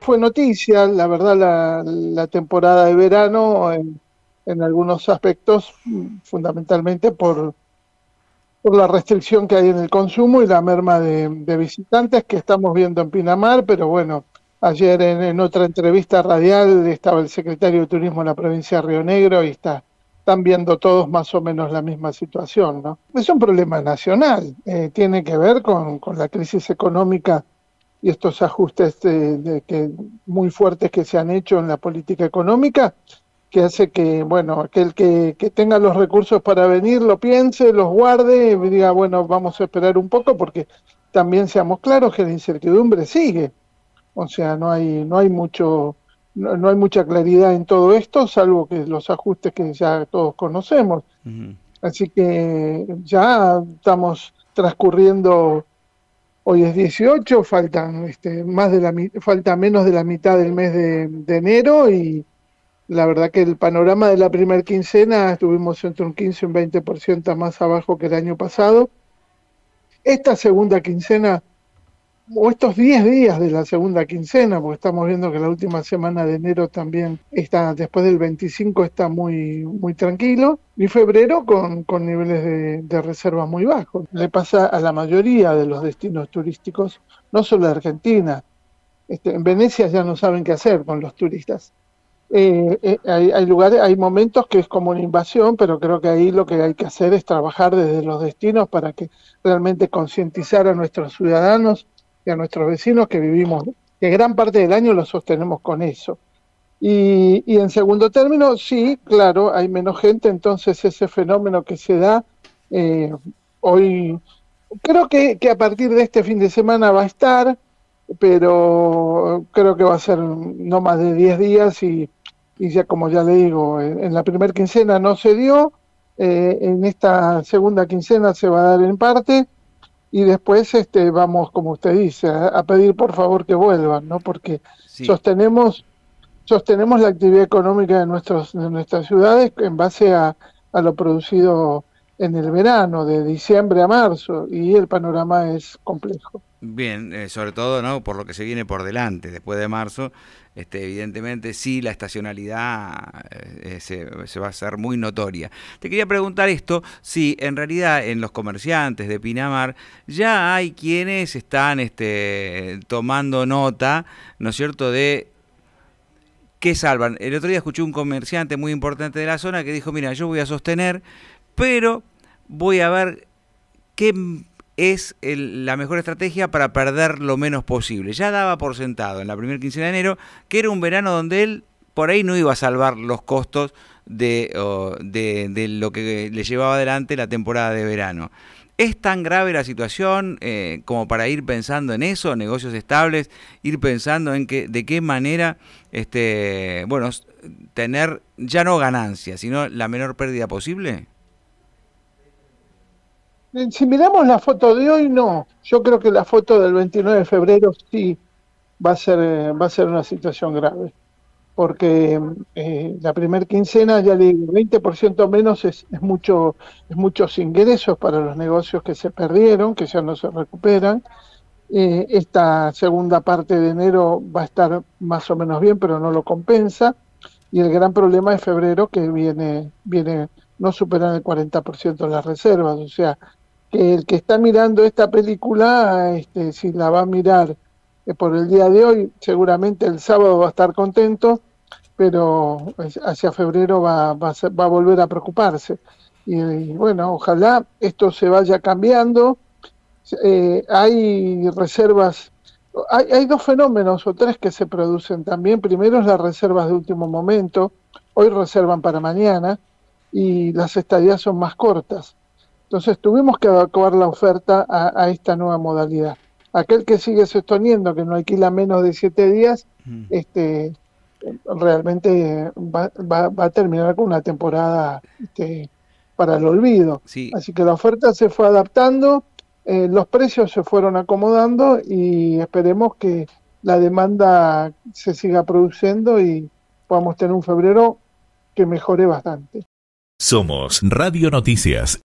fue noticia, la verdad, la temporada de verano en algunos aspectos, fundamentalmente por la restricción que hay en el consumo y la merma de visitantes que estamos viendo en Pinamar, pero bueno, ayer en otra entrevista radial estaba el secretario de Turismo de la provincia de Río Negro y están viendo todos más o menos la misma situación, ¿no? Es un problema nacional, tiene que ver con la crisis económica y estos ajustes muy fuertes que se han hecho en la política económica, que hace que, bueno, aquel que tenga los recursos para venir lo piense, los guarde y diga, bueno, vamos a esperar un poco porque también seamos claros que la incertidumbre sigue. O sea, no hay mucha claridad en todo esto, salvo que los ajustes que ya todos conocemos. Ujú. Así que ya estamos transcurriendo. Hoy es 18, faltan falta menos de la mitad del mes de enero y la verdad que el panorama de la primera quincena estuvimos entre un 15 y un 20% más abajo que el año pasado. Esta segunda quincena, o estos 10 días de la segunda quincena, porque estamos viendo que la última semana de enero también está, después del 25 está muy tranquilo, y febrero con niveles de reserva muy bajos. Le pasa a la mayoría de los destinos turísticos, no solo de Argentina. En Venecia ya no saben qué hacer con los turistas. Hay lugares, hay momentos que es como una invasión, pero creo que ahí lo que hay que hacer es trabajar desde los destinos para que realmente concientizar a nuestros ciudadanos y a nuestros vecinos que vivimos, que gran parte del año lo sostenemos con eso. Y en segundo término, sí, claro, hay menos gente, entonces ese fenómeno que se da eh, hoy, creo que a partir de este fin de semana va a estar, pero creo que va a ser no más de 10 días y ya como ya le digo, en la primera quincena no se dio, en esta segunda quincena se va a dar en parte y después vamos, como usted dice, a pedir por favor que vuelvan, ¿no? Porque Sí. sostenemos, sostenemos la actividad económica de nuestras ciudades en base a lo producido en el verano, de diciembre a marzo, y el panorama es complejo. Bien, sobre todo, ¿no? Por lo que se viene por delante, después de marzo, evidentemente sí la estacionalidad se va a hacer muy notoria. Te quería preguntar esto, si en realidad en los comerciantes de Pinamar ya hay quienes están tomando nota, ¿no es cierto?, de qué salvan. El otro día escuché un comerciante muy importante de la zona que dijo, mira, yo voy a sostener, pero voy a ver qué es la mejor estrategia para perder lo menos posible. Ya daba por sentado en la primera quincena de enero que era un verano donde él por ahí no iba a salvar los costos de lo que le llevaba adelante la temporada de verano. ¿Es tan grave la situación como para ir pensando en eso, negocios estables, ir pensando en de qué manera bueno, tener ya no ganancias, sino la menor pérdida posible? Si miramos la foto de hoy, no. Yo creo que la foto del 29 de febrero sí va a ser una situación grave, porque la primera quincena, ya le digo, 20% menos es muchos ingresos para los negocios que se perdieron, que ya no se recuperan. Esta segunda parte de enero va a estar más o menos bien, pero no lo compensa. Y el gran problema es febrero, que viene no superan el 40% de las reservas. O sea, que el que está mirando esta película, si la va a mirar por el día de hoy, seguramente el sábado va a estar contento, pero hacia febrero va a volver a preocuparse. Y bueno, ojalá esto se vaya cambiando. Hay reservas, hay dos fenómenos o tres que se producen también. Primero es las reservas de último momento. Hoy reservan para mañana y las estadías son más cortas. Entonces tuvimos que adecuar la oferta a esta nueva modalidad. Aquel que sigue sosteniendo que no alquila menos de 7 días, Mm. realmente va a terminar con una temporada para el olvido. Sí, Así que la oferta se fue adaptando, los precios se fueron acomodando y esperemos que la demanda se siga produciendo y podamos tener un febrero que mejore bastante. Somos Radio Noticias.